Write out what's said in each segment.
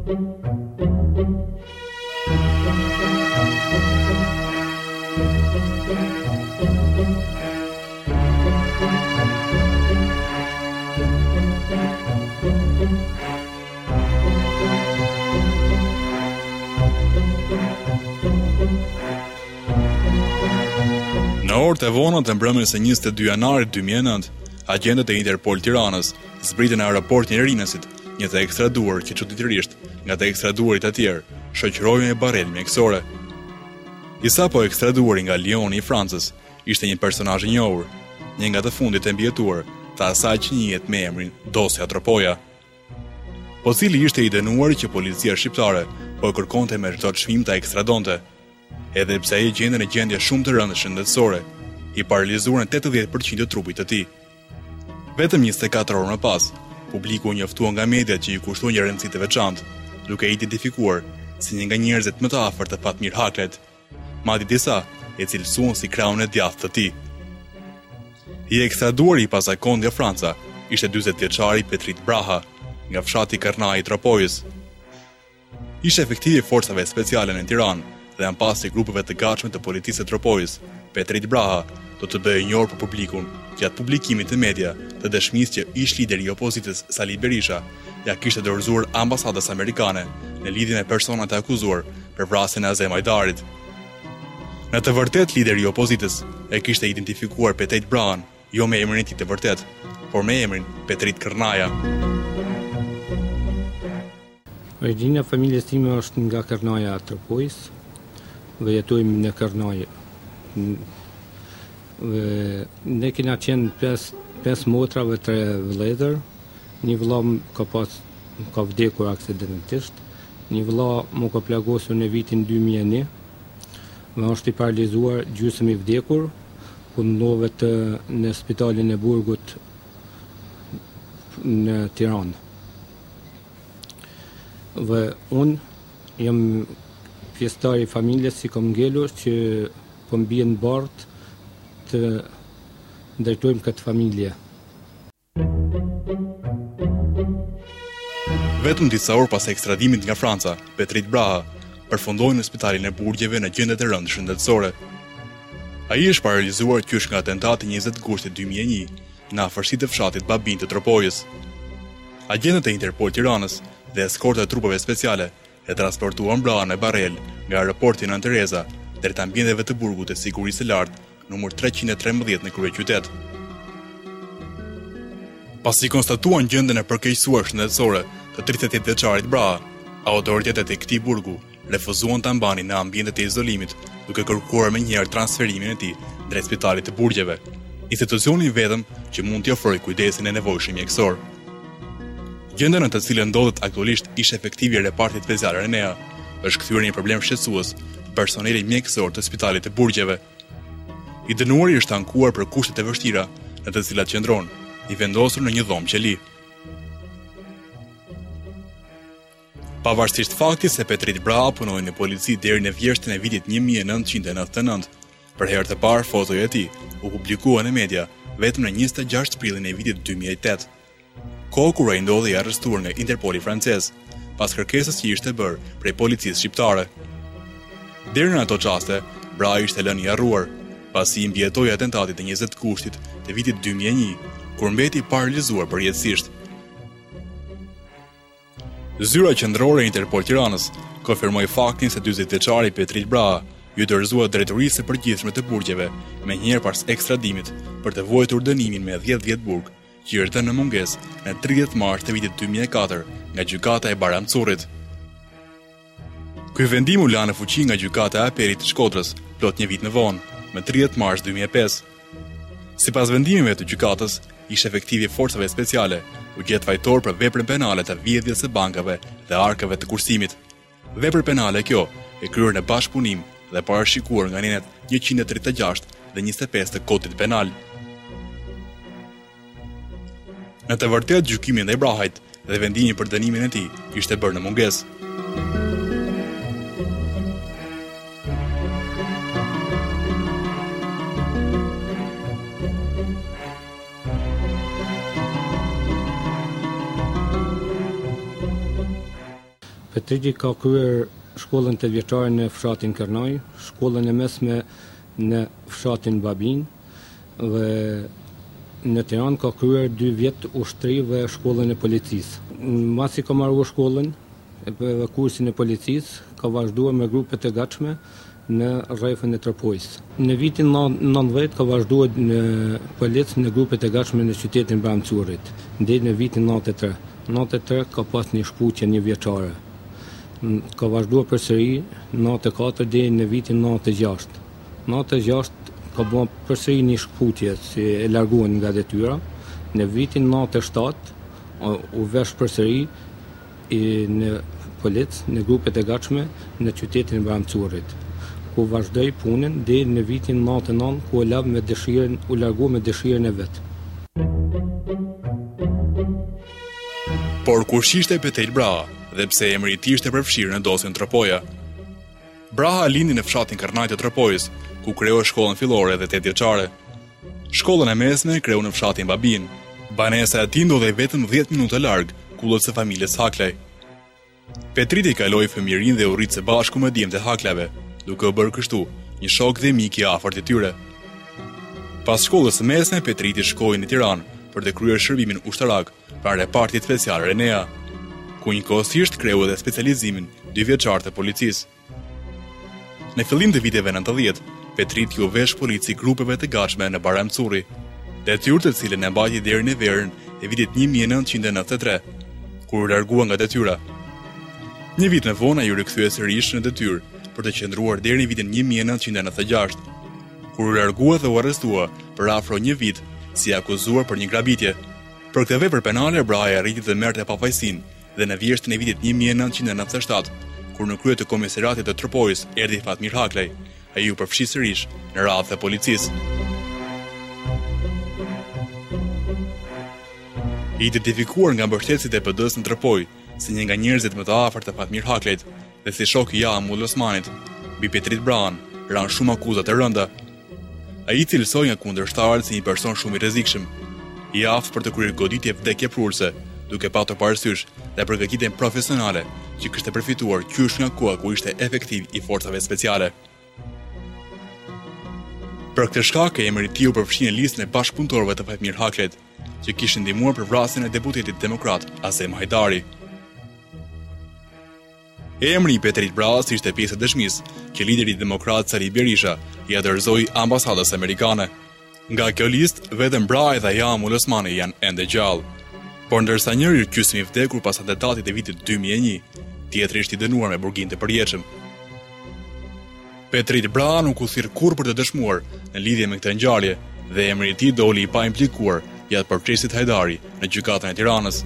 Në orët e vona të mbrëmjes së 22 janarit 2009, agentët e Interpol Tiranës zbritën në aeroportin e Rinasit një të ekstraduar që çuditërisht nga të ekstraduarit të tjerë shoqërohej me barel mjekësore. I sapo ekstraduari nga Lioni i Francës ishte një personazh i njohur, një nga të fundit e mbijetuar të asaj që njihet me emrin Dosja Tropoja. Po cili ishte i dënuari që policia shqiptare po e kërkonte me çdo çmim ta ekstradonte, edhe pse ai gjende në gjendje shumë të rëndë shëndetësore, i paralizuar në 80% të trupit të tij. Vetëm 24 orë më pas, publiku u njoftua nga mediat që i kushtuan një rëndësi të veçantë, duke identifikuar si një nga njerëzit më të afërt të Fatmir Haklet, madje disa e cilësuan si krahun e djathtë të tij. I ekstraduari pas Zakondia Franca ishte 40 vjeçari Petrit Braha, nga fshati Karnai i Tropojës. Ishte efektiv i forcave speciale në Tiranë dhe anpasi grupeve të gatshme të policisë së Tropojës. Petrit Braha do të bëhej i njohur për publikun gjatë publikimit të media të dëshmisë që ish lideri i opozitës Sali Berisha ja kishte dorëzuar ambasadës amerikane në lidhje me personat e akuzuar për vrasjen e Azem Hajdarit. Në të vërtetë lideri i opozitës e kishte identifikuar Petrit Brahan jo me emrin e tij të vërtet, por me emrin Petrit Kërnaja. Origjina e familjes time është nga Kërnaja e Tropojës dhe jetojmë në Kërnajë. Ne kena qenë 5 motra dhe 3 vëllezër. Një vëlla ka vdekur aksidentalisht, një vëlla më ka plagosur në vitin 2001 dhe është i paralizuar, gjysmë i vdekur, ku ndodhet në spitalin e Burgut në Tiranë. Dhe unë jam pjesëtar i familjes si kom ngelur që po mbien bart të ndërtojmë këtë familje. Vetëm disa orë pas ekstradimit nga Franca, Petrit Braha përfundoi në spitalin e Burgjeve në gjendje të rëndë shëndetësore. Ai është paralizuar qysh nga atentati 20 gushtit 2001 në afërsitë të fshatit Babin të Tropojës. Agentët e Interpol Tiranës dhe eskorta e trupave speciale e transportuan Brahën me barel nga aeroporti Nën Tereza deri te ambienteve të burgut të sigurisë së lartë, numër 313 në kryeqytet. Pasi konstatuan gjendjen e përkeqësuar shëndetësore të 38 vjeçarit Braha, autoritetet e këtij burgu refuzuan ta mbanin në ambientet e izolimit, duke kërkuar menjëherë transferimin e tij drejt spitalit të Burgjeve, institucioni vetëm që mund t'i ofrojë kujdesin e nevojshëm mjekësor. Gjendja në të cilën ndodhet aktualisht ish efektivi repartit special Renea është kthyer në një problem shqetësues personeli mjekësor të spitalit të Burgjeve. I dënuari është ankuar për kushtet e vështira në të cilat qëndron, i vendosur në një dhomë qeli. Pavarësisht faktit se Petrit Braha punoi në polici deri në vjeshtin e vitit 1999, për herë të parë fotoja e tij u publikua në media vetëm në 26 prillin e vitit 2008. Kohë kur ai ndodhej i arrestuar nga Interpoli francez, pas kërkesës që ishte bërë prej policisë shqiptare. Deri në ato çaste, Braha ishte lënë i harruar, pasi i mbijetoi atentatit të 20 gushtit të vitit 2001, kur mbeti i paralizuar përjetësisht. Zyra qendrore e Interpol Tiranës konfirmoi faktin se 40 vjeçari Petrit Braha ju dorëzua drejtorisë së përgjithshme të Burgjeve menjëherë pas ekstradimit për të vuajtur dënimin me 10 vjet burg, që i rënë në mungesë në 30 mars të vitit 2004 nga gjykata e Baramcurit. Ky vendim u la në fuqi nga gjykata e Apelit të Shkodrës plot një vit më vonë, më 30 mars 2005. Sipas vendimeve të gjykatës, ish efektivi forcave speciale u gjet fajtor për veprën penale të vjedhjes së bankave dhe arkave të kursimit. Vepër penale kjo e kryer në bashkëpunim dhe parashikuar nga nenet 136 dhe 25 të Kodit Penal. Në të vërtetë gjykimi ndaj Brahait dhe vendimi për dënimin e tij ishte bërë në mungesë. Petriti ka kryer shkollën 8 vjeçare në fshatin Kërnoj, shkollën e mesme në fshatin Babin dhe në Tiranë ka kryer 2 vjet ushtri dhe shkollën e policisë. Masi ka marrë shkollën dhe kursin e policisë, ka vazhduar me grupet e gatshme në rrethën e Tërpojës. Në vitin 90 ka vazhduar në policë në grupet e gatshme në qytetin Bramcurit, deri në vitin 93. 93 ka pas një shkputje 1 vjeçare. Ka vazhduar përsëri 94 deri në vitin 96. 96 ka bën përsëri një shkputje si e larguan nga detyra. Në vitin 97 u vesh përsëri në policë në grupet e gatshme në qytetin e Bramcurit, ku vazhdoi punën deri në vitin 99 ku u largua me dëshirën e vet. Por kush ishte Petrit Braha dhe pse emri i tij ishte përfshirë në dosjen Tropoja? Braha lindi në fshatin Kërnaj të Tropojës, ku krijoi shkollën fillore dhe 8 vjeçare. Shkollën e mesme kreu në fshatin Babin. Banesa e tij ndodhej vetëm 10 minuta larg kullës së familjes Haklaj. Petriti kaloi fëmijërinë dhe u rrit së bashku me djemtë e Haklave, duke u bërë kështu një shok dhe mik i afërt i tyre. Pas shkollës së mesme, Petriti shkoi në Tiranë për të kryer shërbimin ushtarak pranë repartit special Renea, ku njëkohësisht kreu edhe specializimin 2 vjeçar të policisë. Në fillim të viteve 90, Petriti u vesh polici grupeve të gatshme në Barancuri, detyrë të cilën e mbajti deri në verën e vitit 1993, kur u largua nga detyra. Një vit më vonë ai u rikthye sërish në detyrë për të qëndruar deri në vitin 1996, kur u largua dhe u arrestua për afro 1 vit si akuzuar për një grabitje. Për këtë vepër penale, Braha arriti të merrte pafajësinë dhe në vjeshtën e vitit 1997, kur në krye të komisariatit të Tropojës erdhi Fatmir Haklaj, ai u përfshi sërish në radhë të policisë. I identifikuar nga mbështetësit e PD-s në Tropojë si një nga njerëzit më të afërt të Fatmir Haklajt dhe si shoku i Amul Osmanit, mbi Petrit Brahan ran shumë akuza të rënda. Ai cilësoi nga kundërshtarët si një person shumë i rrezikshëm, i aftë për të kryer goditje vdekje prurse, duke patur parasysh dhe përgatitjen profesionale që kishte përfituar qysh nga koha ku ishte efektiv i forcave speciale. Për këtë shkak, emri i tij u përfshi në listën e bashkëpunëtorëve të Fatmir Haklajt, që kishin ndihmuar për vrasjen e deputetit demokrat Azem Hajdari. Emri i Petrit Brahas ishte pjesë e dëshmisë që lideri demokrat Sali Berisha i dorëzoi ambasadës amerikane. Nga kjo listë, vetëm Braha dhe Amul Osmani janë ende gjallë. Por ndërsa njëri gjysmë i vdekur pas atentatit e vitit 2001, tjetri ishte i dënuar me burgim të përjetshëm. Petrit Braha nuk u thirr kurrë për të dëshmuar në lidhje me këtë ngjarje dhe emri i tij doli i pa implikuar gjatë procesit Hajdari në gjykatën e Tiranës.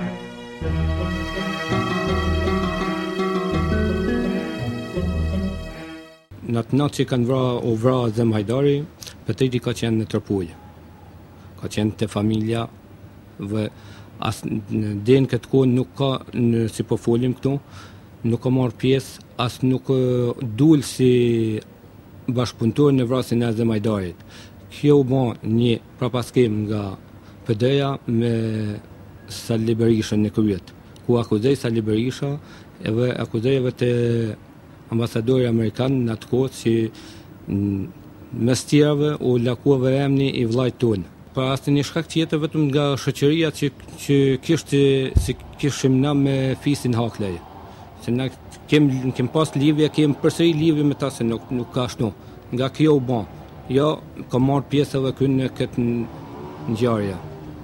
Në atë natë që kanë vrarë Azem Hajdari, Petriti ka qenë në Tërpojë. Ka qenë te familja dhe as deri në këtë kohë nuk ka, si po folim këtu, nuk ka marrë pjesë, as nuk dul si bashkëpunëtor në vrasjen e Azem Hajdarit. Kjo u bë një prapaskem nga PD-ja me Sali Berishën në kryet, ku akuzoi Sali Berisha edhe akuzoi vetë ambasadori amerikan në atë kohë që mes tjerave u lakuave emri i vllajt ton. Për asnjë shkak tjetër, vetëm nga shoqëria që kishim na me fisin Haklaj. Se na kem pas lidhje, kem përsëri lidhje me ta, se nuk ka ashtu. Nga kjo u bën. Jo, ka marrë pjesë edhe këtu në këtë ngjarje.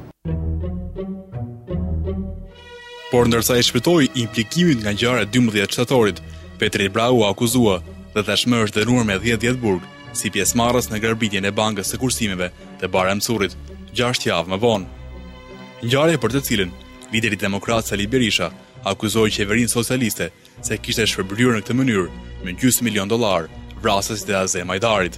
Por ndërsa i shpëtoi implikimin nga ngjarja 12 shtatorit, Petrit Braha u akuzua dhe tashmë është dënuar me 10 vjet burg si pjesëmarrës në grabitjen e bankës së kursimeve të Barancurrit 6 javë më vonë. Ngjarje për të cilën lideri demokrat Sali Berisha akuzoi qeverinë socialiste se kishte shpërblyer në këtë mënyrë me $2 milion vrasësit e Azem Hajdarit.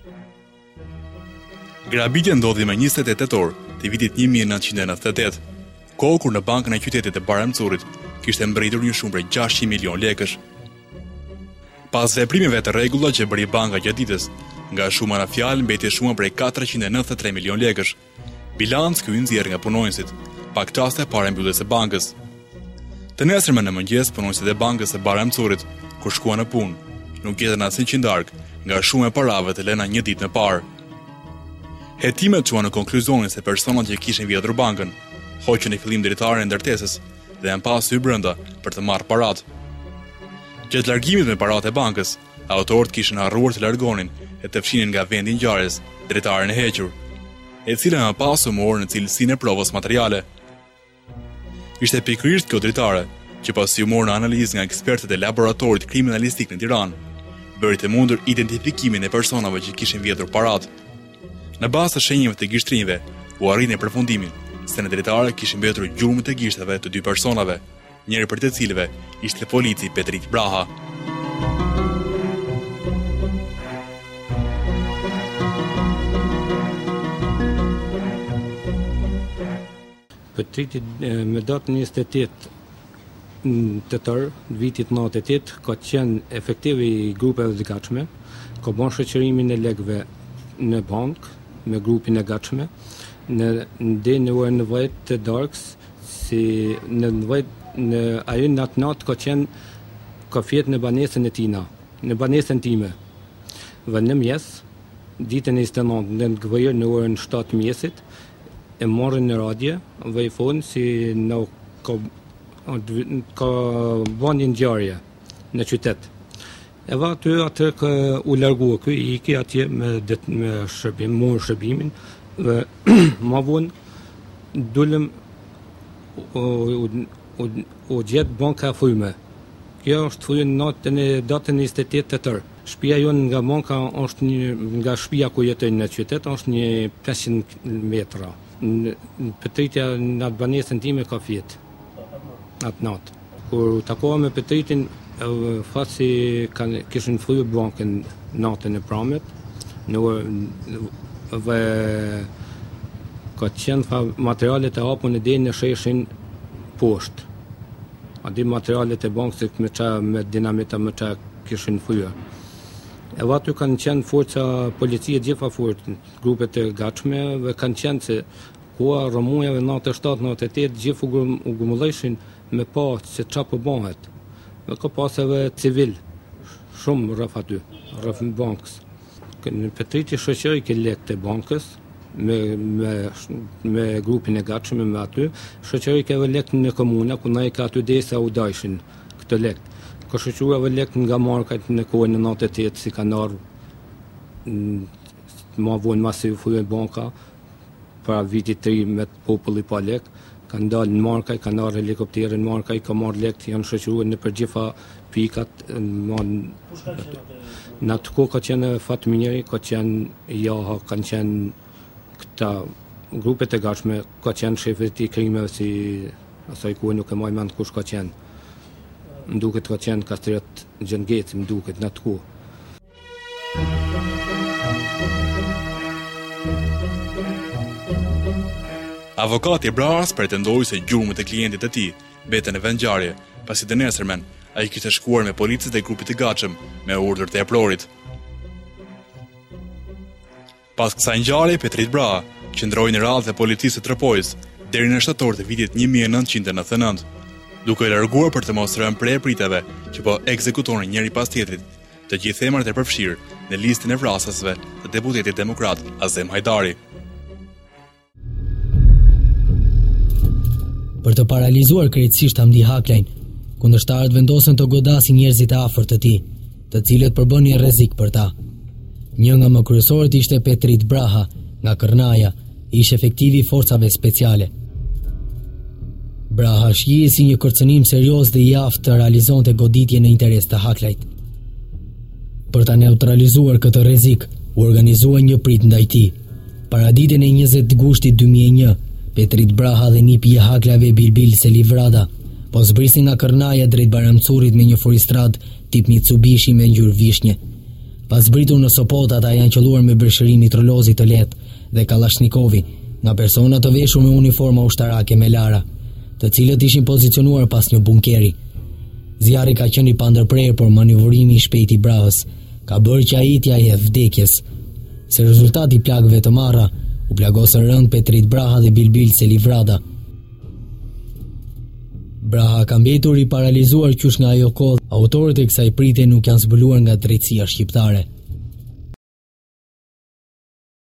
Grabitja ndodhi më 28 tetor të vitit 1998, kohë kur në bankën e qytetit të Barancurrit kishte mbërritur një shumë prej 600 milion lekësh. Pas veprimeve të rregulla që bëri banka gjatë ditës, nga shuma në fjalë mbeti shuma prej 493 milion lekësh. Bilanc ky nxjerr nga punonjësit, pak çaste para mbylljes së bankës. Të nesërmen në mëngjes, punonësit e bankës së Baramcurit, kur shkuan në punë, nuk gjetën asnjë qindark nga shumë e parave të lëna një ditë më parë. Hetimet çuan në konkluzionin se personat që kishin vjedhur bankën hoqën në fillim drejtaren e ndërtesës dhe janë pasur hyrë brenda për të marrë paratë. Gjatë largimit me paratë e bankës, autorët kishin harruar të largonin e të fshinin nga vendi i ngjarjes drejtaren e hequr, e cila më pas u mori në cilësinë e provës materiale. Ishte pikërisht kjo drejtare që pasi u mori në analizë nga ekspertët e laboratorit kriminalistik në Tiranë, bëri të mundur identifikimin e personave që kishin vjedhur paratë. Në bazë të shenjave të gishtrinjve, u arrini përfundimin se në drejtare kishin mbetur gjurmët e gishtave të dy personave, njëri për të cilëve ishte polici Petrit Braha. Petriti me datën 28 tetor, vitit 98, ka qenë efektiv i grupeve të gatshme, ka bën shoqërimin e lekëve në bankë me grupin e gatshme, në orën 9 të darkës, si në ajo natë ka qenë ka fjet në banesën e tina, në banesën time. Dhe në mjes, ditën e 29, në gvejër në orën 7 mjesit, e morën në radje dhe i thonë si në ka bën një ngjarje në qytet. E va aty u largua ky i iki atje me shërbim, morë shërbimin dhe ma vonë dulëm u gjetë banka fryme. Kjo është fryme datën 28 tetor. Shtëpia jonë nga banka është nga shtëpia ku jetojnë në qytet është një 500 metra. Petritja në atë banesën time ka fjetë atë natë. Kur takova me Petritin, fasi kishin fryrë bankën natën e pramit, dhe ka qenë materialet e hapun e deri në sheshin poshtë. A di materialet e bankës me dinamita me qa kishin fryrë. E aty kanë qenë forca policie gjitha fortë, grupet e gatshme, dhe kanë qenë se koha rëmujave 97-98 gjithë u gumulleshin me pa se qa po bëhet. Dhe ka pas edhe civil, shumë rreth aty, rreth bankës. Në Petriti shoqëroi ke lekët e bankës, me grupin e gatshëm me aty, shoqëroi ke edhe lekët në komuna, ku na i ka aty desa u dajshin këtë lekë. Ka shoqëruar edhe lekët nga markat në kohën e 98 si kanë ardhur ma vonë masi u fryën banka, para vitit 3 me populli pa lekë, kanë dalë në markaj, kanë ardhur helikopterë në markaj, ka marrë lekët, janë shoqëruar në përgjitha pikat. Në atë kohë ka qenë Fatminieri, ka qenë Jaha, kanë qenë këta grupet e gatshme, ka qenë shefet i krimeve si asaj kohë nuk e maj mend kush ka qenë. Mduket ka qenë Kastret Gjengeci, mduket në atë kohë. Avokati Brahas pretendoi se gjurmët e klientit të tij mbeten në vendngjarje, pasi të nesërmen ai kishte shkuar me policët e grupit të gatshëm me urdhër të eprorit. Pas kësaj ngjarje, Petrit Braha qëndroi në radhë të policisë së Tropojës deri në shtator të vitit 1999, duke larguar për të mos rënë prej priteve që po ekzekutonin njëri pas tjetrit të gjithë emrat e përfshirë në listën e vrasësve të deputetit demokrat Azem Hajdari. Për të paralizuar krejtësisht Hamdi Haklajn, kundërshtarët vendosën të godasin njerëzit e afërt të tij, të cilët përbënin rrezik për ta. Një nga më kryesorët ishte Petrit Braha, nga Kërnaja, ish efektivi i forcave speciale. Braha shihej si një kërcënim serioz dhe i aftë të realizonte goditje në interes të Haklajt. Për ta neutralizuar këtë rrezik, u organizua një prit ndaj tij. Paraditën e 20 gushtit 2001, Petrit Braha dhe nipi i Haklave Bilbil Selivrada po zbrisin nga Kërnaja drejt Baramcurit me një furistrad tip Mitsubishi me ngjyrë vishnje. Pas zbritur në Sopot, ata janë qelluar me breshërimi trollozi të lehtë dhe kallashnikovi nga persona të veshur me uniforma ushtarake me lara, të cilët ishin pozicionuar pas një bunkeri. Zjarri ka qenë i pandërprerë, por manevrimi i shpejtë i Brahës ka bërë që ai të ajë vdekjes. Se rezultati i plagëve të marra, u plagosën rënd Petrit Braha dhe Bilbil Selivrada. Braha ka mbetur I paralizuar qysh nga ajo kohë, autorët e kësaj pritje nuk janë zbuluar nga drejtësia shqiptare.